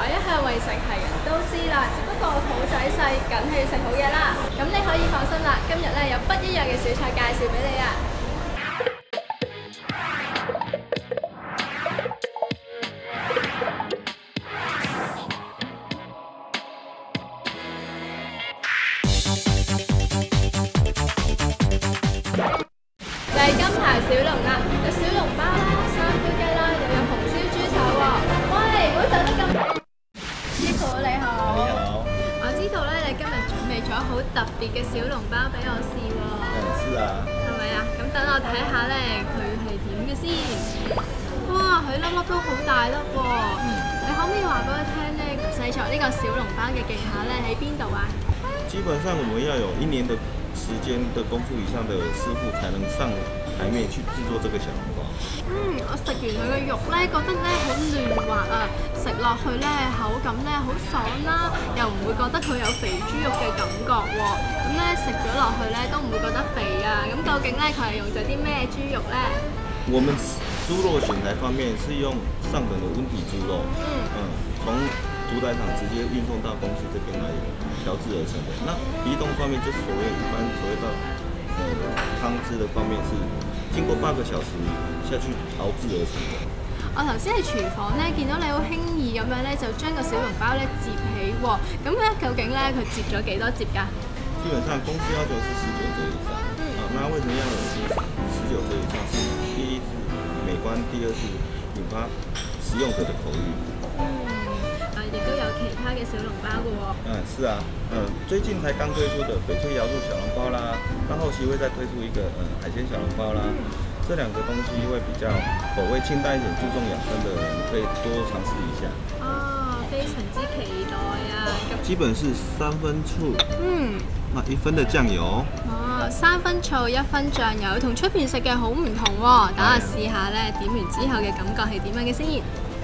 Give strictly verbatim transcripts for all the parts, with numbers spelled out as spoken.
一向為食係人都知啦，只不過肚仔細，梗係要食好嘢啦。咁你可以放心啦，今日咧有不一樣嘅小菜介紹俾你啊！就係金牌小龍啦，有小籠包啦、三杯雞啦，又有紅燒豬手喎。喂，唔好走得咁。師傅你好。 你好。 我知道咧，你今日準備咗好特別嘅小籠包俾我試喎。 嗯，是啊。 係咪啊？咁等我睇下咧，佢係點嘅先。哇，佢粒粒都好大粒喎。嗯。你可唔可以話俾我聽咧，製作呢個小籠包嘅技巧咧喺邊度啊？ 基本上我們要有一年的時間的功夫以上的師傅，才能上台面去製作這個小籠包。 嗯，我食完佢嘅肉咧，覺得咧好嫩滑啊，食落去咧口感咧好爽啦，又唔會覺得佢有肥豬肉嘅感覺喎。咁咧食咗落去咧都唔會覺得肥啊。咁究竟咧佢係用咗啲咩豬肉咧？ 我們豬肉選材方面是用上等的溫體豬肉，嗯，嗯，從屠宰場直接運送到公司這邊來調製而成的。那移動方面就所謂一般所謂到呃湯汁的方面是經過八個小時下去熬製而成的。 我頭先喺廚房咧見到你好輕易咁樣咧就將個小籠包咧摺起喎。咁咧究竟咧佢摺咗幾多摺㗎？ 基本上公司要求是十九折以上，嗯，啊，那為什麼要有十九折以上？是第一是美觀，第二是引發使用者的口欲。 嗯，啊，亦都有其他嘅小籠包嘅喎。 嗯，是啊，嗯，最近才剛推出的翡翠瑤柱小籠包啦，那後期會再推出一個嗯海鮮小籠包啦，嗯，這兩個東西會比較口味清淡一點，注重養生的人可以多嘗試一下。 哦，非常之期待啊！ 基本是三分醋， 嗯， 啊一分的醬油。 哦，三分醋一分醬油，同出邊食嘅好唔同喎。等我試下咧，點完之後嘅感覺係點樣嘅先。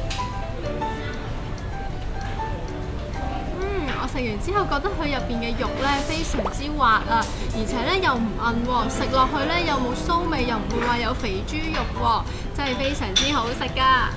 食完之後覺得佢入邊嘅肉咧非常之滑啊，而且咧又唔韌喎，食落去咧又冇騷味，又唔會話有肥豬肉喎，真係非常之好食㗎。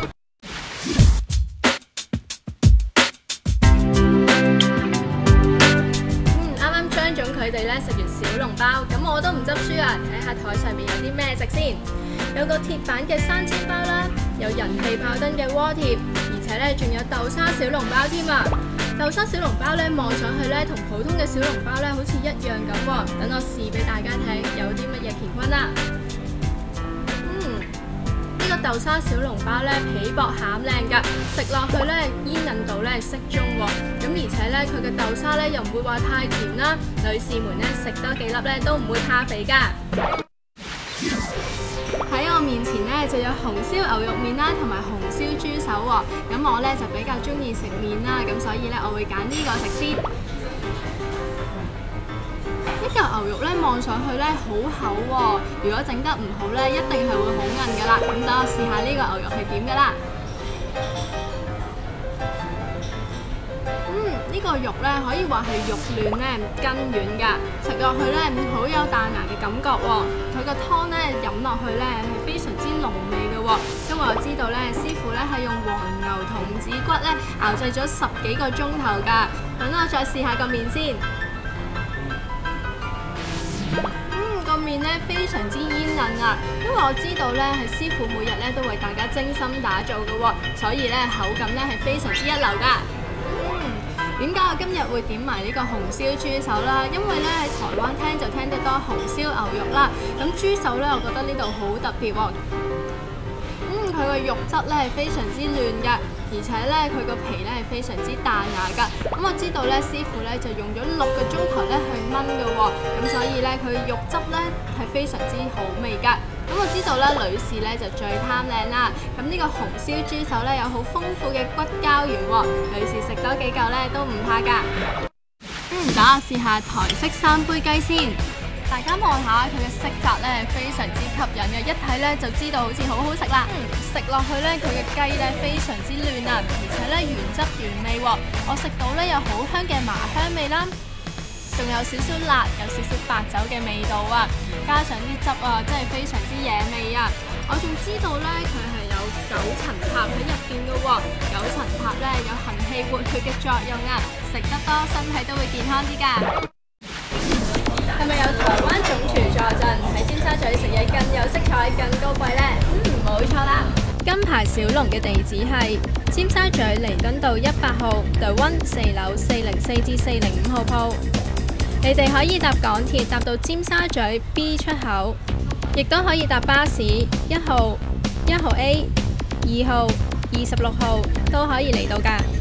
嗯，啱啱張總佢哋咧食完小籠包，咁我都唔執輸啊，睇下台上面有啲咩食先。有個鐵板嘅生煎包啦，有人氣爆燈嘅鍋貼，而且咧仲有豆沙小籠包添啊！豆沙小籠包咧望上去咧同普通嘅小籠包咧好似一樣咁喎，等我試俾大家睇有啲乜嘢乾坤啦。嗯，呢個豆沙小籠包咧皮薄餡靚㗎，食落去咧煙韌度咧適中喎，咁而且咧佢嘅豆沙咧又唔會話太甜啦，女士們咧食多幾粒咧都唔會怕肥㗎。喺我面前咧就有紅燒牛肉麵啦，同埋紅燒豬手喎。咁我咧就比較中意食麵啦，咁所以咧我會揀呢個食先。一嚿牛肉咧望上去咧好厚喎，如果整得唔好咧，一定係會好韌噶啦。咁等我試下呢個牛肉係點噶啦。嗯，呢個肉咧可以話係肉嫩咧筋軟㗎，食落去咧好有彈牙嘅感覺喎。佢個湯咧飲落去咧係非常之濃味嘅喎，因為我知道咧師傅咧係用黃牛童子骨咧熬製咗十幾個鐘頭㗎。等我再試下個麵先。嗯，個麵咧非常之煙韌啊，因為我知道咧係師傅每日咧都為大家精心打造嘅喎，所以咧口感咧係非常之一流㗎。點解我今日會點埋呢個紅燒豬手啦？因為咧喺台灣聽就聽得多紅燒牛肉啦，咁豬手咧我覺得呢度好特別喎。嗯，佢個肉質咧係非常之嫩㗎，而且咧佢個皮咧係非常之彈牙㗎。咁我知道咧師傅咧就用咗六個鐘頭咧去炆㗎喎，咁所以咧佢肉質咧係非常之好味㗎。咁我知道咧，女士咧就最貪靚啦。咁呢個紅燒豬手咧有好豐富嘅骨膠原喎，女士食多幾嚿咧都唔怕㗎。嗯，等我試下台式三杯雞先。大家望下佢嘅色澤咧非常之吸引嘅，一睇咧就知道好似好好食啦。嗯，食落去咧佢嘅雞咧非常之嫩啊，而且咧原汁原味喎。我食到咧有好香嘅麻香味啦。仲有少少辣，有少少白酒嘅味道啊，加上啲汁啊，真係非常之惹味啊！我仲知道咧，佢係有九層塔喺入邊嘅喎，九九層塔咧有行氣活血嘅作用啊，食得多身體都會健康啲㗎。係咪有台灣總廚助陣，喺尖沙咀食嘢更有色彩、更高貴呢？嗯，冇錯啦。金牌小龍嘅地址係尖沙咀彌敦道一百號 The One 四樓四零四至四零五號鋪。你哋可以搭港鐵搭到尖沙咀 B 出口，亦都可以搭巴士一號、一號 A、二號、二十六號都可以嚟到㗎。